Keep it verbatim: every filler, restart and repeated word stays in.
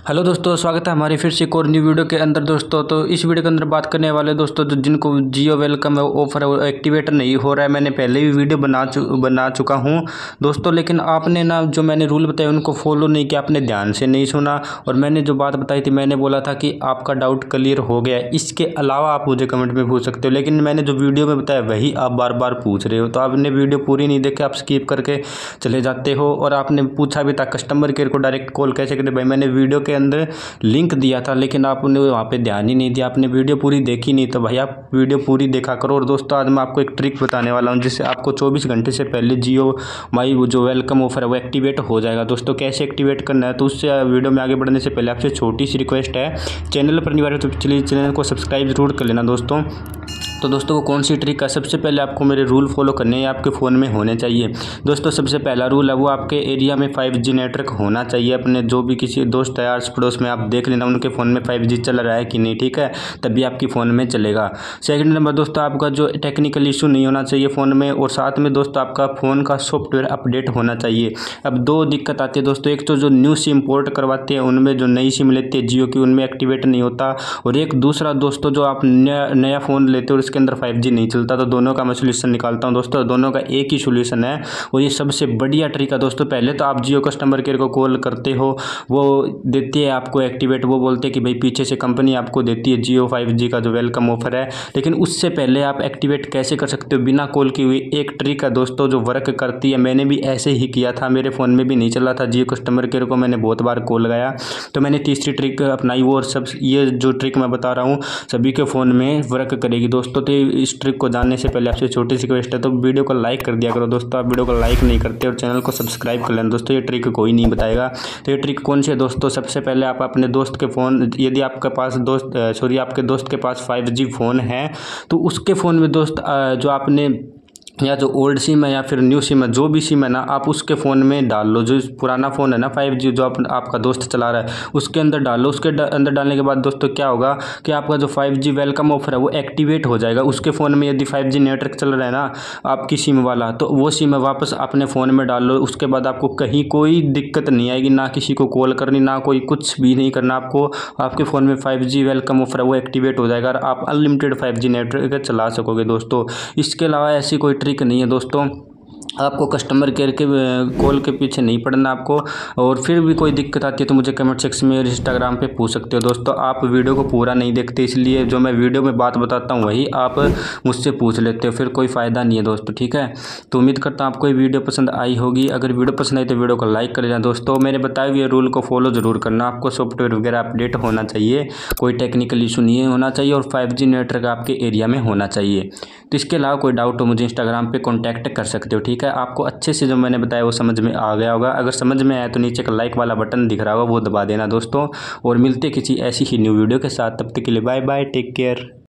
Hello दोस्तों, स्वागत है हमारी फिर से एक और न्यू वीडियो के अंदर। दोस्तों तो इस वीडियो के अंदर बात करने वाले दोस्तों जो जिनको जियो वेलकम ऑफर है वो एक्टिवेट नहीं हो रहा है। मैंने पहले भी वीडियो बना चु बना चुका हूं दोस्तों, लेकिन आपने ना जो मैंने रूल बताए उनको फॉलो नहीं किया, आपने ध्यान से नहीं सुना। और मैंने जो बात बताई थी, मैंने बोला था कि आपका डाउट क्लियर हो गया। इसके अलावा आप मुझे कमेंट में पूछ सकते हो, लेकिन मैंने जो वीडियो में बताया वही आप बार बार पूछ रहे हो। तो आपने वीडियो पूरी नहीं देखी, आप स्किप करके चले जाते हो। और आपने पूछा भी था कस्टमर केयर को डायरेक्ट कॉल कैसे करें। भाई मैंने वीडियो के अंदर लिंक दिया था, लेकिन आपने वहाँ पे ध्यान ही नहीं दिया, आपने वीडियो पूरी देखी नहीं। तो भाई आप वीडियो पूरी देखा करो। और दोस्तों आज मैं आपको एक ट्रिक बताने वाला हूँ जिससे आपको चौबीस घंटे से पहले जियो माई जो वेलकम ऑफर है वो एक्टिवेट हो जाएगा। दोस्तों कैसे एक्टिवेट करना है, तो उससे वीडियो में आगे बढ़ने से पहले आपसे छोटी सी रिक्वेस्ट है, चैनल पर नहीं आ रहे तो चलिए चैनल को सब्सक्राइब जरूर कर लेना दोस्तों। तो दोस्तों वो कौन सी ट्रिक है, सबसे पहले आपको मेरे रूल फॉलो करने हैं, आपके फ़ोन में होने चाहिए। दोस्तों सबसे पहला रूल है वो आपके एरिया में फाइव जी नेटवर्क होना चाहिए। अपने जो भी किसी दोस्त है आस पड़ोस में आप देख लेना उनके फ़ोन में फाइव जी चल रहा है कि नहीं, ठीक है, तभी आपकी फ़ोन में चलेगा। सेकंड नंबर दोस्तों आपका जो टेक्निकल इशू नहीं होना चाहिए फ़ोन में। और साथ में दोस्तों आपका फ़ोन का सॉफ्टवेयर अपडेट होना चाहिए। अब दो दिक्कत आती है दोस्तों, एक तो जो न्यू सिम पोर्ट करवाते हैं उनमें जो नई सिम लेते हैं जियो की उनमें एक्टिवेट नहीं होता। और एक दूसरा दोस्तों जो आप नया नया फ़ोन लेते हो उसके अंदर फाइव जी नहीं चलता। तो दोनों का मैं सोल्यूशन निकालता हूं दोस्तों, दोनों का एक ही सोल्यूशन है और ये सबसे बढ़िया ट्रिक है दोस्तों। पहले तो आप जियो कस्टमर केयर को कॉल करते हो, वो देती है आपको एक्टिवेट, वो बोलते हैं कि भाई पीछे से कंपनी आपको देती है जियो फाइव जी का जो वेलकम ऑफर है। लेकिन उससे पहले आप एक्टिवेट कैसे कर सकते हो बिना कॉल की हुई, एक ट्रिक है दोस्तों जो वर्क करती है। मैंने भी ऐसे ही किया था, मेरे फ़ोन में भी नहीं चला था जियो कस्टमर केयर को, मैंने बहुत बार कॉल लगाया। तो मैंने तीसरी ट्रिक अपनाई वो, और सब ये जो ट्रिक मैं बता रहा हूँ सभी के फ़ोन में वर्क करेगी दोस्तों। तो इस ट्रिक को जानने से पहले आपसे छोटी सी रिक्वेस्ट है, तो वीडियो को लाइक कर दिया करो दोस्तों। आप वीडियो को लाइक नहीं करते और चैनल को सब्सक्राइब कर लेना दोस्तों, ये ट्रिक कोई नहीं बताएगा। तो ये ट्रिक कौन सी है दोस्तों, सबसे पहले आप अपने दोस्त के फ़ोन, यदि आपके पास दोस्त सॉरी आपके दोस्त के पास फाइव जी फ़ोन है तो उसके फ़ोन में दोस्त जो आपने या जो ओल्ड सिम है या फिर न्यू सिम है, जो भी सिम है ना, आप उसके फ़ोन में डाल लो। जो पुराना फ़ोन है ना फाइव जी जो आप, आपका दोस्त चला रहा है उसके अंदर डाल लो। उसके अंदर डालने के बाद दोस्तों क्या होगा कि आपका जो फाइव जी वेलकम ऑफर है वो एक्टिवेट हो जाएगा। उसके फ़ोन में यदि फाइव जी नेटवर्क चल रहा है ना आपकी सिम वाला, तो वो सिम है वापस अपने फ़ोन में डाल लो। उसके बाद आपको कहीं कोई दिक्कत नहीं आएगी, ना किसी को कॉल करनी, ना कोई कुछ भी नहीं करना आपको। आपके फ़ोन में फाइव जी वेलकम ऑफर है वो एक्टिवेट हो जाएगा और आप अनलिमिटेड फाइव जी नेटवर्क चला सकोगे दोस्तों। इसके अलावा ऐसी कोई ट्रिक नहीं है दोस्तों, आपको कस्टमर केयर के कॉल के पीछे नहीं पड़ना आपको। और फिर भी कोई दिक्कत आती है तो मुझे कमेंट सेक्शन में और इंस्टाग्राम पे पूछ सकते हो दोस्तों। आप वीडियो को पूरा नहीं देखते, इसलिए जो मैं वीडियो में बात बताता हूँ वही आप मुझसे पूछ लेते हो, फिर कोई फ़ायदा नहीं है दोस्तों, ठीक है। तो उम्मीद करता हूँ आपको ये वीडियो पसंद आई होगी। अगर वीडियो पसंद आई तो वीडियो को लाइक कर देना दोस्तों। मेरे बताए हुए रूल को फॉलो जरूर करना, आपको सॉफ्टवेयर वगैरह अपडेट होना चाहिए, कोई टेक्निकल इशू नहीं होना चाहिए और फाइव जी नेटवर्क आपके एरिया में होना चाहिए। तो इसके अलावा कोई डाउट हो मुझे इंस्टाग्राम पे कांटेक्ट कर सकते हो, ठीक है। आपको अच्छे से जो मैंने बताया वो समझ में आ गया होगा। अगर समझ में आया तो नीचे का लाइक वाला बटन दिख रहा होगा वो दबा देना दोस्तों। और मिलते किसी ऐसी ही न्यू वीडियो के साथ, तब तक के लिए बाय बाय, टेक केयर।